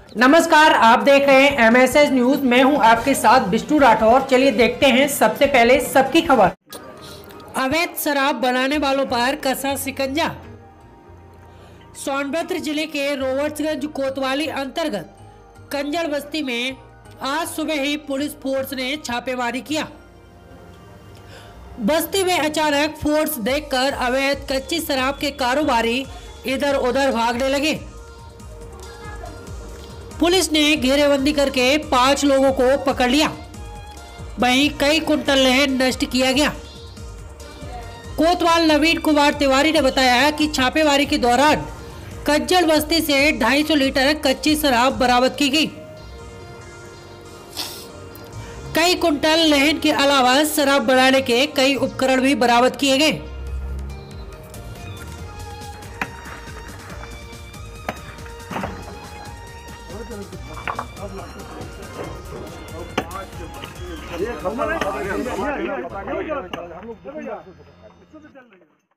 नमस्कार, आप देख रहे हैं एमएसएस न्यूज। मैं हूं आपके साथ बिष्टू राठौर। चलिए देखते हैं सबसे पहले सबकी खबर। अवैध शराब बनाने वालों पर कसा शिकंजा। सोनभद्र जिले के रोवर्ट्सगंज कोतवाली अंतर्गत कंजड़ बस्ती में आज सुबह ही पुलिस फोर्स ने छापेमारी किया। बस्ती में अचानक फोर्स देखकर अवैध कच्ची शराब के कारोबारी इधर उधर भागने लगे। पुलिस ने घेरेबंदी करके 5 लोगों को पकड़ लिया। वहीं कई कुंटल लहन नष्ट किया गया। कोतवाल नवीन कुमार तिवारी ने बताया कि छापेमारी के दौरान कंजड़ बस्ती से 250 लीटर कच्ची शराब बरामद की गई। कई कुंटल लहन के अलावा शराब बनाने के कई उपकरण भी बरामद किए गए। हम लोग